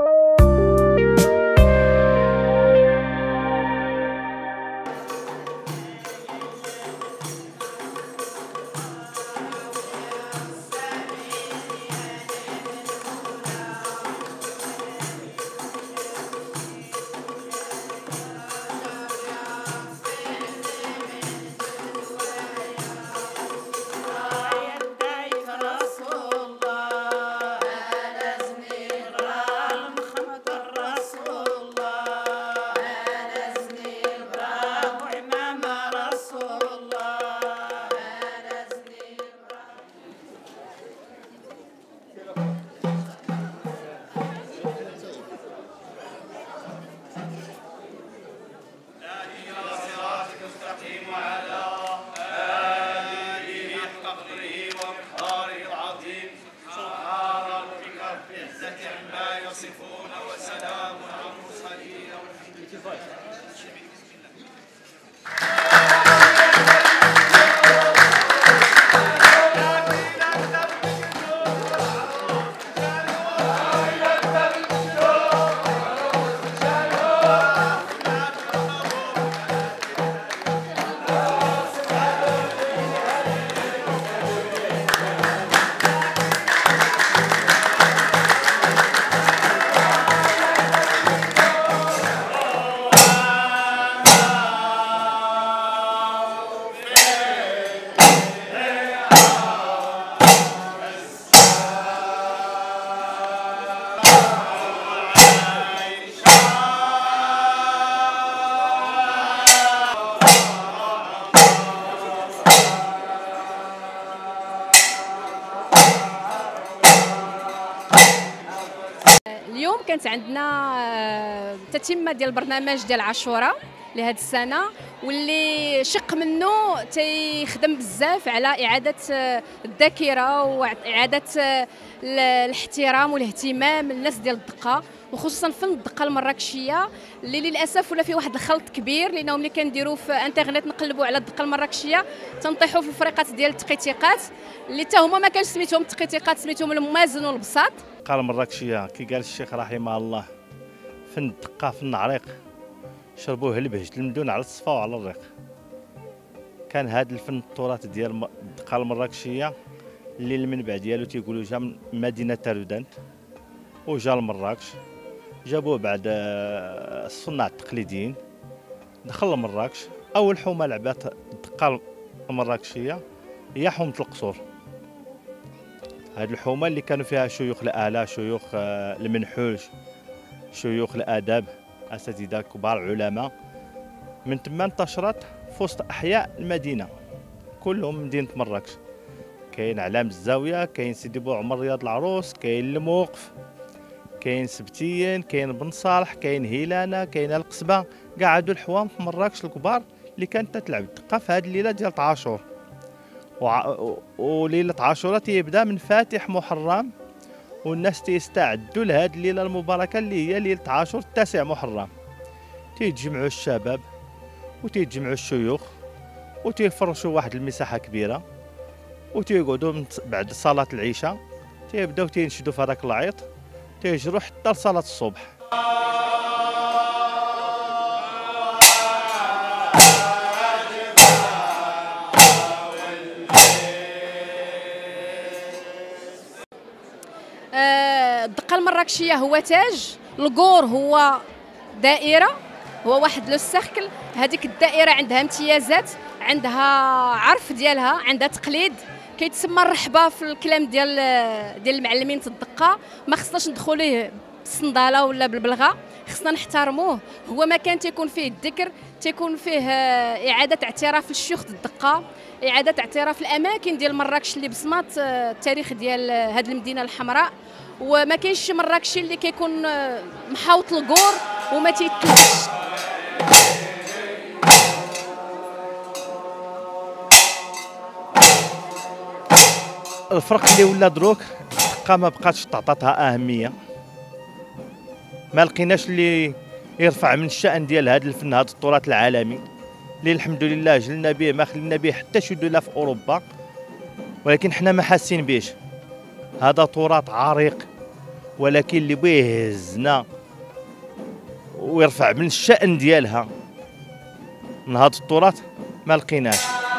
اليوم كانت عندنا تتمه ديال البرنامج ديال عاشوراء لهذه السنه، واللي شق منه تيخدم بزاف على اعاده الذاكره واعاده الاحترام والاهتمام للناس ديال الدقه، وخصوصا فن الدقه المراكشيه اللي للاسف ولا فيه واحد الخلط كبير، لانه ملي كنديروا في انترنت نقلبوا على الدقه المراكشيه تنطيحوا في الفريقات ديال التقيتيقات اللي حتى هما ما كانش سميتهم التقيتيقات، سميتهم الموازن والبساط. الدقه المراكشيه كي قال الشيخ رحمه الله فن الدقه فن عريق، شربوه البهج المدون على الصفا وعلى الريق. كان هذا الفن التراث ديال الدقه المراكشيه اللي المنبع ديالو تيقولوا جا من مدينه تارودانت وجا لمراكش، جابوه بعد الصناع التقليديين، دخل لمراكش. اول حومه لعبات الدقه المراكشيه هي حومه القصور. هذه الحومه اللي كانوا فيها شيوخ الآلة، شيوخ المنحوج، شيوخ الاداب، اساتذه كبار علماء. من تما انتشرت في وسط احياء المدينه كلهم مدينه مراكش. كاين علام الزاويه، كاين سيدي بوعمر رياض العروس، كاين الموقف، كاين سبتيين، كاين بن صالح، كاين هيلانه، كاين القصبه. كاع هادو الحوام في مراكش الكبار اللي كانت تلعب الدقه في هذه الليله ديال عاشور. وليله عاشوراء تيبدا من فاتح محرم، والناس تيستعدوا لهذه الليله المباركه اللي هي ليله عاشور 9 محرم. تيتجمعوا الشباب وتيتجمعوا الشيوخ وتيفرشوا واحد المساحه كبيره، وتيقعدوا بعد صلاه العشاء تيبداو تينشدوا في هذاك العيط، تيجروا حتى لصلاه الصبح. الدقه المراكشيه هو تاج، الكور هو دائره، هو واحد لو سيركل. هذيك الدائره عندها امتيازات، عندها عرف ديالها، عندها تقليد. كيتسمى الرحبه في الكلام ديال المعلمين الدقه، ما خصناش ندخلوا ليه بالصنداله ولا بالبلغه، خصنا نحترموه. هو مكان تيكون فيه الذكر، تيكون فيه اعاده اعتراف للشيوخ الدقه، اعاده اعتراف الاماكن ديال مراكش اللي بصمات التاريخ ديال هذه المدينه الحمراء. وما كاينش شي مراكشي اللي كيكون محاوط الكور وما تيتلبش. الفرق اللي ولا دروك الدقه ما بقاتش تعطاتها اهميه، ما لقيناش اللي يرفع من الشأن ديال هذا الفن، هذا التراث العالمي اللي الحمد لله جلنا به، ما خلينا به حتى شي دوله في اوروبا، ولكن حنا ما حاسين بهش. هذا تراث عريق ولكن اللي بغى يهزنا ويرفع من الشأن ديالها نهض التراث ما لقيناش.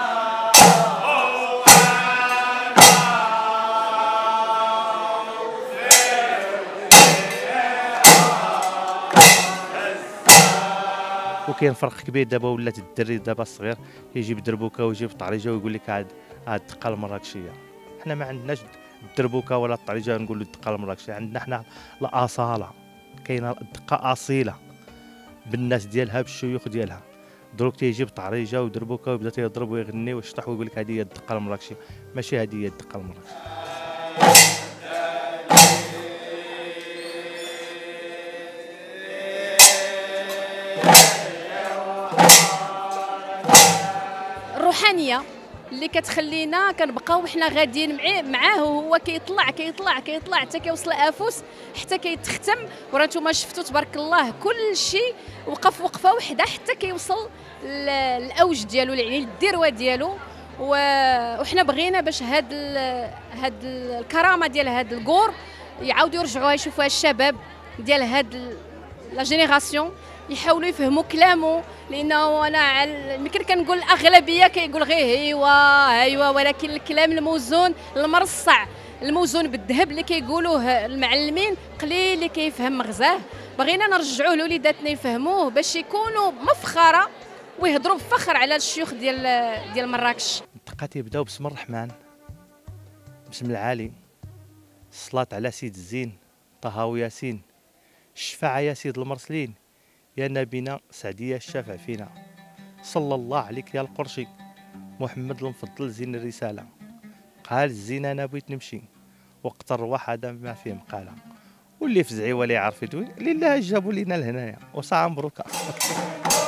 وكاين فرق كبير دابا، ولات الدري دابا الصغير يجيب دربوكه ويجيب طريجه ويقول لك هاد الدقه المراكشيه. حنا ما عندناش الدربوكه ولا الطريجه نقولوا الدقه المراكشيه، عندنا حنا الاصاله، كاينه الدقه اصيله بالناس ديالها بالشيوخ ديالها. دروك تيجيب طريجه ودربوكه ويبدا تيضرب ويغني ويشطح ويقول لك هذه هي الدقه المراكشيه، ماشي هذه هي الدقه المراكشيه. الروحانيه اللي كتخلينا كنبقاو حنا غاديين معاه، وهو كيطلع كيطلع كيطلع حتى كيوصل لافوس حتى كيتختم. وراه نتوما شفتوا تبارك الله كل شيء وقف وقفه وحده حتى كيوصل الاوج ديالو، يعني الذروه ديالو. وحنا بغينا باش هاد الكرامه ديال هاد الكور يعاودوا يرجعوها يشوفوها الشباب ديال هاد لا جينيراسيون، يحاولوا يفهموا كلامه. لانه انا يمكن كنقول الاغلبيه كيقول غير ايوا، ولكن الكلام الموزون المرصع الموزون بالذهب اللي كيقولوه المعلمين قليل اللي كيفهم مغزاه. بغينا نرجعوه لوليداتنا يفهموه باش يكونوا مفخره ويهضروا بفخر على الشيوخ ديال مراكش. الدقه تيبداو بسم الرحمن، بسم العالي، الصلاه على سيد الزين طه وياسين، الشفاعه يا سيد المرسلين، يا نبينا سعدية الشافع فينا، صلى الله عليك يا القرشي، محمد المفضل زين الرسالة، قال الزين أنا بغيت نمشي وقت الرواح هذا ما فيه مقالة، واللي فزعي ولا يعرف يدوي لله جابوا لينا لهنايا وساعة مبروكة.